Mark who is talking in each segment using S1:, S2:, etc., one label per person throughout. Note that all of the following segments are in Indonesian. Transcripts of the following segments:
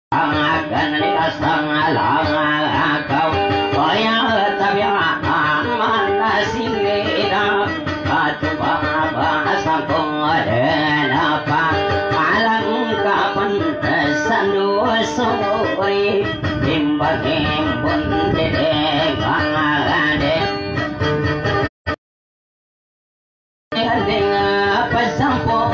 S1: akan dikasang alang kau Kaya tabi mana singgida Batu bahasa kong apa Alang kapan sandu suri Timbang-timbang dedek angade Dengan pesampung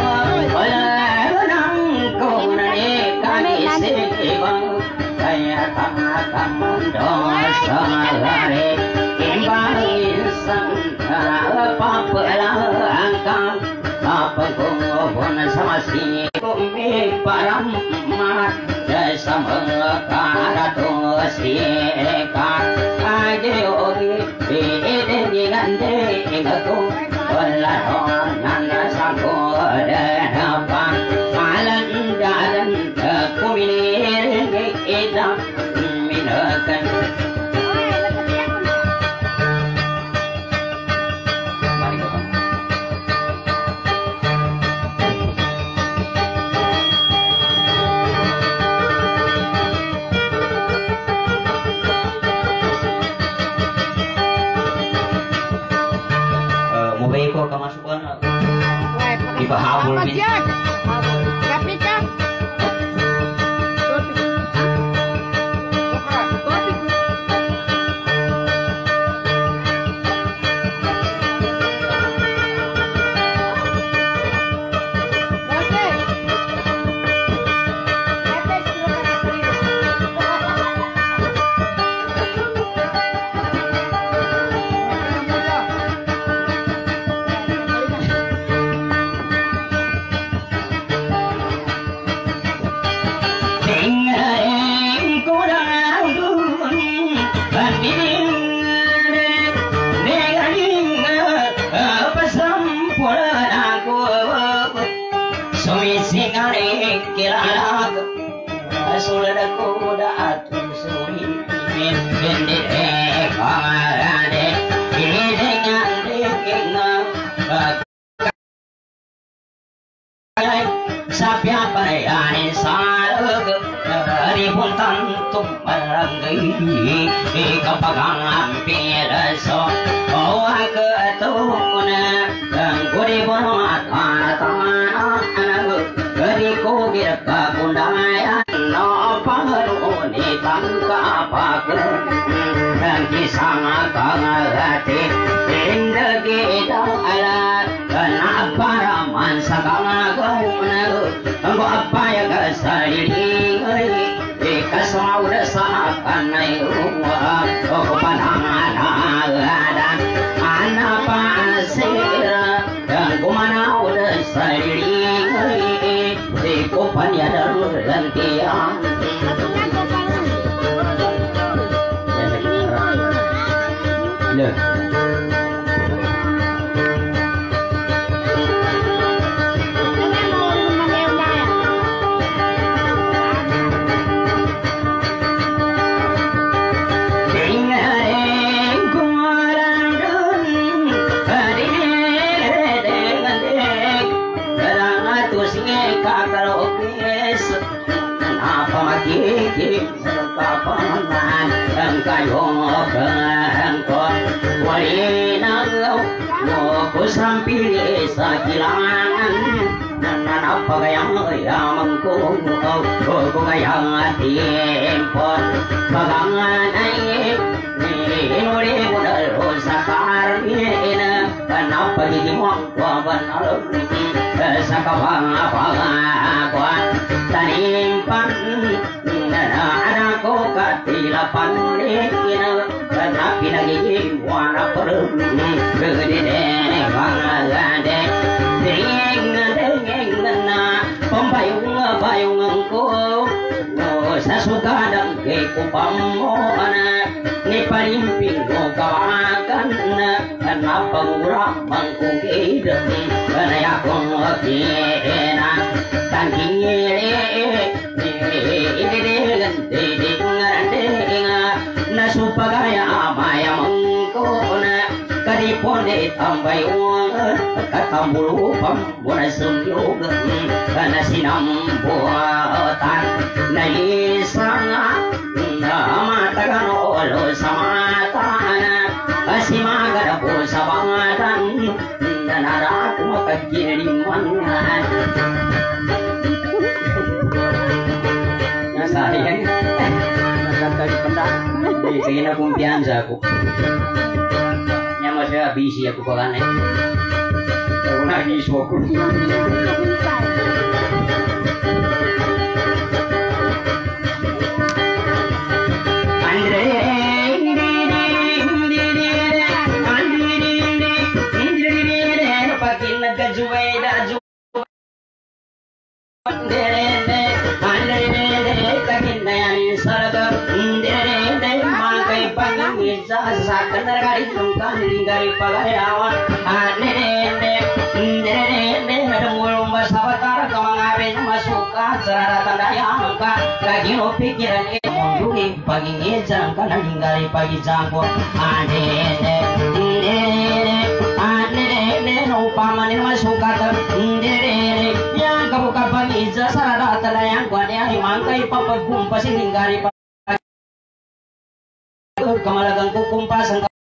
S1: saya tangan dosa lari imbang insan apa pelangkang apa kubun sama si kumi paramat jasa mengakar tosika ajogi dengan dengaku peladonan sangko denapa malam dan kuminir kita minakan mau baik kok kemasukan dipahabul min Sapya parayani sarag dari puntan tum maranggai kapagang piraso bawa ke tuna dan kuri borat tanah dari kugir kabundaya no paharuni tangka pakai dan kisah kagati indagi ala kenapa raman sakang Anggo apa ya kasari kasau desa kanai rumah panangan dan anapa sira dan kumana udah sari kupan ya darul dan tiang kapangan kayo kengko walinagaw ko sampili sa kilangan nanapa kayang yamang ko kayang tiempo pagangan ay inuli mo dalo sa karmina kanapa hindi mo wabanal sa kapangapangakuan tanimpan anak ko katilapan lekina karena pinagiging wana perung gedene bangade deng na pambayong ko sa sugadang kay kupamona ni palimping ko kawakan karena pangurang kugidang kanaya kong kina tangkili nasupagaya maya mengkona kadipon ni tambay uang katambulu pambuna sumyoga kana sinambuatan na isang matagan olo samatan asimagara po sa bangatan nanara ko makagiriman sayang nagkakali panda kaya na kumpiyansa ako nya masaya busy ako pa kan ako nagiswa ko pag nagkajuway na upamanin masukat yang kabuka pag-isa sarada talayang kwa niya himangkay papagkumpasin hinggari pa kamalagang kukumpasan